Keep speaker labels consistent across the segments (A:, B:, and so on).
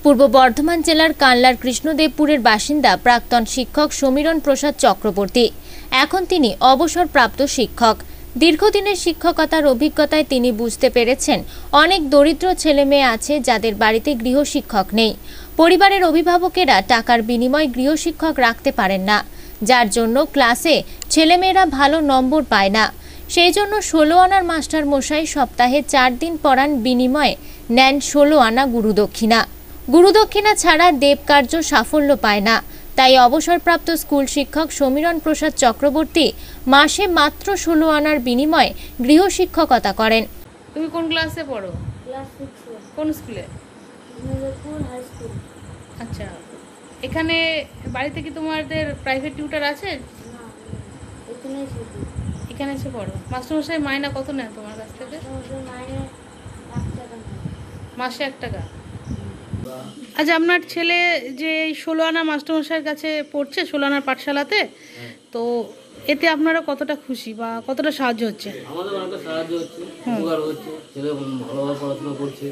A: পূর্ব বর্ধমান জেলার কানলার কৃষ্ণদেবপুরের বাসিন্দা প্রাক্তন শিক্ষক সমীরণ প্রসাদ চক্রবর্তী। এখন তিনি অবসরপ্রাপ্ত শিক্ষক। দীর্ঘদিনের শিক্ষকতার অভিজ্ঞতায় তিনি বুঝতে পেরেছেন অনেক দরিদ্র ছেলেমেয়ে আছে যাদের বাড়িতে গৃহশিক্ষক নেই। পরিবারের অভিভাবকেরা টাকার বিনিময়ে গৃহশিক্ষক রাখতে পারেন না, যার জন্য ক্লাসে ছেলেমেয়েরা ভালো নম্বর পায় না। সেই জন্য 16 আনার মাস্টার মশাই সপ্তাহে 4 দিন পড়ান, বিনিময়ে নেন 16 আনা গুরুদক্ষিণা। গুরুদক্ষিণা ছাড়া দেবকার্য সাফল্য পায় না। তাই অবসরপ্রাপ্ত স্কুল শিক্ষক সমীরণ প্রসাদ চক্রবর্তী মাসে মাত্র 16 আনার বিনিময়ে গৃহশিক্ষকতা করেন।
B: তুমি কোন ক্লাসে পড়ো?
C: ক্লাস 6
B: কোন স্কুলে?
C: Medinipur high school.
B: আচ্ছা, এখানে বাড়িতে কি তোমাদের প্রাইভেট টিউটর আছে?
C: না, এখানেই শুধু।
B: এখানে এসে পড়ো। মাস্টারমশাই মাইনা কত নেন তোমার কাছ থেকে?
C: মাইনে 1 টাকা নেয়।
B: মাসে 1 টাকা। আচ্ছা, আপনার ছেলে যে 16 আনা মাস্টারমশাইয়ের কাছে পড়ছে, 16 আনার পাঠশালাতে, তো এতে আপনারা কতটা খুশি বা কতটা সাহায্য হচ্ছে?
D: আমাদের অনেকটা সাহায্য হচ্ছে, উপকার হচ্ছে, ছেলে ভালোভাবে পড়াশোনা করছে,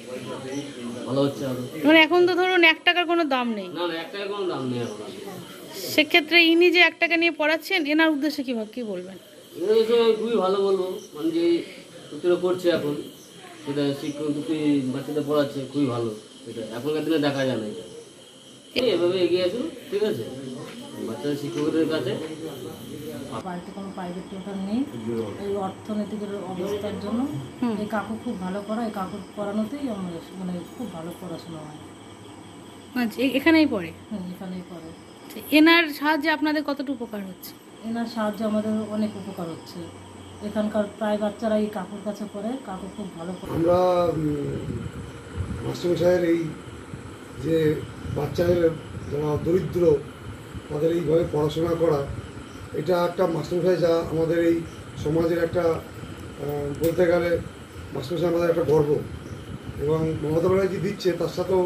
D: ভালো হচ্ছে।
B: মানে এখন তো ধরুন 1 টাকার কোনো দাম নেই।
D: না, 1 টাকার কোনো দাম নেই এখন।
B: সেক্ষেত্রে ইনি যে 1 টাকা নিয়ে পড়াচ্ছেন, এনার উদ্দেশ্যে কি বলবেন?
D: এর বিষয়ে খুবই ভালো বলবো, মানে যে পুত্র করছে এখন, সেটা শিক্ষক বাচ্চাদের পড়াচ্ছে, খুবই ভালো। এটা এখনকার দিনে দেখা যায় না। এভাবে এগিয়ে আসুন, ঠিক আছে? বাচ্চাদের শিক্ষকদের কাছে
E: বাড়িতে কোনো প্রাইভেট টিউটর নেই, এই অর্থনৈতিক অবস্থার জন্য এই কাকু খুব ভালো পড়া, এই কাকুর পড়ানোতেই আমাদের মানে খুব ভালো পড়াশোনা হয়।
B: আচ্ছা, এখানেই পড়ে?
E: হ্যাঁ, এখানেই পড়ে।
B: এনার সাহায্যে আপনাদের কতটা উপকার হচ্ছে?
E: এনার সাহায্যে আমাদের অনেক উপকার হচ্ছে। এখানকার প্রায় বাচ্চারা এই কাকুর কাছে পড়ে, কাকু খুব ভালো পড়ে।
F: আমরা মাস্টারমশাইয়ের এই যে বাচ্চাদের যারা দরিদ্র তাদের এইভাবে পড়াশোনা করা, এটা একটা মাস্টারমশাই যা আমাদের এই সমাজের একটা বলতে গেলে মাস্টারমশাই আমাদের একটা গর্ব। এবং মমতা ব্যানার্জি দিচ্ছে, তার সাথেও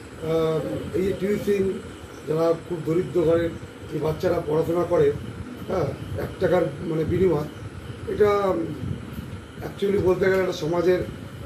F: এই যে টিউশন যারা খুব দরিদ্র ঘরের যে বাচ্চারা পড়াশোনা করে, হ্যাঁ, 1 টাকার মানে বিনিময়, এটা অ্যাকচুয়ালি বলতে গেলে একটা সমাজের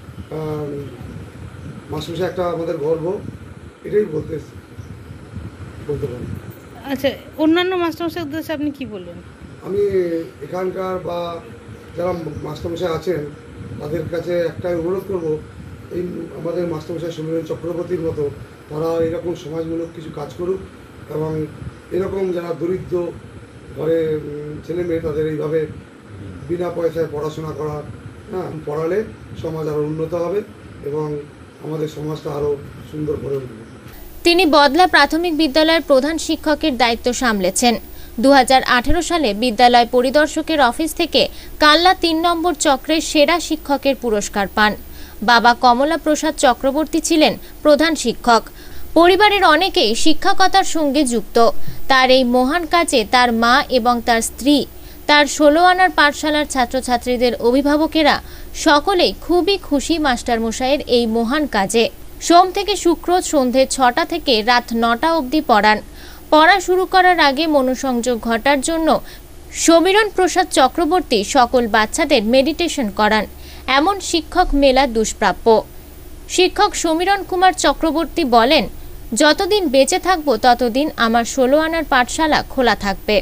F: মাস্টারমশাই একটা আমাদের গর্ব, এটাই বলতে পারি।
B: আচ্ছা, অন্যান্য মাস্টারমশাইয়ের উদ্দেশ্যে আপনি কি বলবেন?
F: আমি এখানকার বা যারা মাস্টারমশাই আছেন তাদের কাছে একটাই অনুরোধ করব, এই আমাদের মাস্টারমশাই সমীরণ চক্রবর্তীর মতো তারা এরকম সমাজমূলক কিছু কাজ করুক, এবং এরকম যারা দরিদ্র ঘরে ছেলে মেয়ে তাদের এইভাবে বিনা পয়সায় পড়াশোনা করা, হ্যাঁ, পড়ালে সমাজ আরও উন্নত হবে এবং আমাদের সমাজটা আরও সুন্দর করে উঠবে।
A: তিনি বদলা প্রাথমিক বিদ্যালয়ের প্রধান শিক্ষকের দায়িত্ব সামলেছেন। 2018 সালে বিদ্যালয় পরিদর্শকের অফিস থেকে কানলা 3 নম্বর চক্রের সেরা শিক্ষকের পুরস্কার পান। বাবা কমলা প্রসাদ চক্রবর্তী ছিলেন প্রধান শিক্ষক। পরিবারের অনেকেই শিক্ষকতার সঙ্গে যুক্ত। তার এই মহান কাজে তার মা এবং তার স্ত্রী, তার 16 আনার পাঠশালার ছাত্রছাত্রীদের অভিভাবকেরা সকলেই খুবই খুশি মাস্টারমশাইয়ের এই মহান কাজে। সোম থেকে শুক্র সন্ধে 6টা থেকে রাত 9টা অবধি পড়ান। পড়া শুরু করার আগে মনোসংযোগ ঘটার জন্য সমীরণ প্রসাদ চক্রবর্তী সকল বাচ্চাদের মেডিটেশন করান। এমন শিক্ষক মেলা দুষ্প্রাপ্য। শিক্ষক সমীরণ কুমার চক্রবর্তী বলেন, যতদিন বেঁচে থাকব ততদিন আমার 16 আনার পাঠশালা খোলা থাকবে।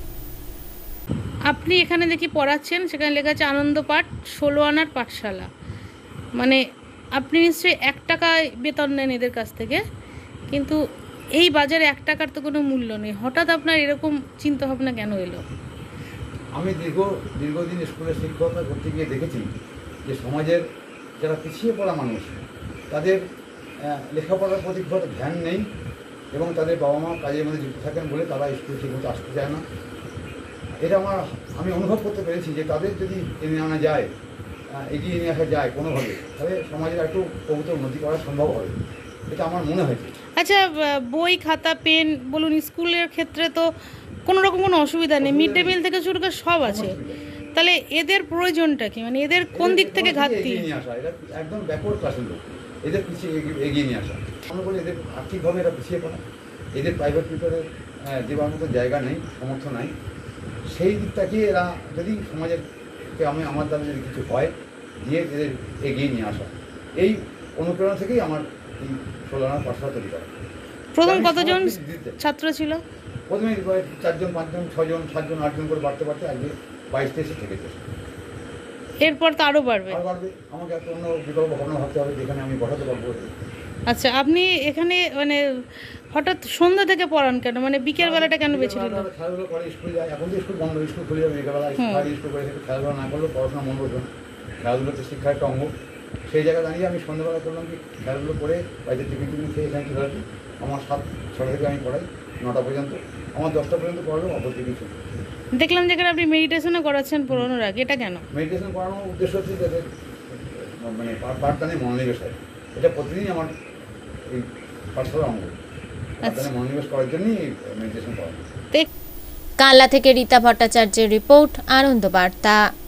B: আপনি এখানে দেখি পড়াচ্ছেন, সেখানে লেখা আছে আনন্দ পাঠ 16 আনার পাঠশালা। মানে আপনি নিশ্চয়ই 1 টাকা বেতন নেন এদের কাছ থেকে, কিন্তু এই বাজারে 1 টাকার তো কোনো মূল্য নেই। হঠাৎ আপনার এরকম চিন্তা ভাবনা কেন এলো?
G: আমি দীর্ঘদিন স্কুলের শিক্ষকতা করতে গিয়ে দেখেছি যে সমাজের যারা পিছিয়ে পড়া মানুষ, তাদের লেখাপড়ার প্রতি খুব একটা ধ্যান নেই, এবং তাদের বাবা মা কাজের মধ্যে যুক্ত থাকেন বলে তারা স্কুলে ঠিকমতো আসতে চায় না। এটা আমি অনুভব করতে পেরেছি যে তাদের যদি এনে আনা যায়, এগিয়ে নিয়ে আসা যায় কোনোভাবে, তাহলে সমাজের একটু প্রভূত উন্নতি করা সম্ভব হবে, এটা আমার মনে হয়েছে।
B: আচ্ছা, বই খাতা পেন বলুন, স্কুলের ক্ষেত্রে তো কোনো রকম কোনো অসুবিধা নেই, মিড ডে মিল থেকে শুরু করে সব আছে, তাহলে এদের প্রয়োজনটা কি? মানে এদের কোন দিক থেকে ঘাটতি?
G: নিয়ে আসা, এটা একদম ব্যাকওয়ার্ড ক্লাসের লোক, এদের পিছিয়ে এগিয়ে নিয়ে আসা। আমরা বলি এদের আর্থিকভাবে এরা পিছিয়ে পড়া, এদের প্রাইভেট টিউটরে দেওয়ার মতো জায়গা নেই, সমর্থ নাই। সেই দিকটাকে এরা যদি সমাজের আমার দ্বারা যদি কিছু হয়, দিয়ে এদের এগিয়ে নিয়ে আসা, এই অনুপ্রেরণা থেকেই আমার এই 16 আনার পাঠশালা তৈরি করা।
B: প্রথম
G: আমি
B: কতজন
G: সমাজকে দিতে-
B: ছাত্র ছিল?
G: প্রথমে 4 জন 5 জন 6 জন 7 জন 8 জন করে বাড়তে বাড়তে আজকে 22-23 থেকেছে।
B: এরপর তো আরও বাড়বে।
G: আর বাড়বে, আমাকে একটা অন্য বিকল্প ভাবনা ভাবতে হবে যেখানে আমি বসাতে পারবো।
B: আচ্ছা, আপনি এখানে মানে হঠাৎ সন্ধ্যা থেকে পড়ান কেন? মানে বিকেল বেলাটা কেন বেছে নিলেন?
G: বিকেলবেলা খেলাধুলো করে স্কুল যায়, এখন তো স্কুল বন্ধ, স্কুল খুলে যাবে বিকেলবেলা, স্কুল করে সেটা খেলাধুলা না করলেও পড়াশোনা মন বসবে না। খেলাধুলোতে শিক্ষার একটা অঙ্গ। সেই জায়গায় দাঁড়িয়ে আমি সন্ধ্যাবেলা করলাম কি খেলাধুলো করে বাড়িতে টিফিন খেয়ে এখানে চলে আসি। আমার 7-6 থেকে আমি পড়াই 9টা পর্যন্ত, আমার 10টা পর্যন্ত পড়ালেও অপরদিকে কিছু।
B: দেখলাম যেখানে আপনি মেডিটেশনও করাচ্ছেন পড়ানোর আগে, এটা কেন?
G: মেডিটেশন করানোর উদ্দেশ্য হচ্ছে যাতে মানে পাঠদানে মনোনিবেশ হয়। এটা প্রতিদিনই আমার এই পাঠশালার অঙ্গ। পাঠদানে মনোনিবেশ করার জন্যই মেডিটেশন করা।
A: কানলা থেকে রীতা ভট্টাচার্যের রিপোর্ট, আনন্দ বার্তা।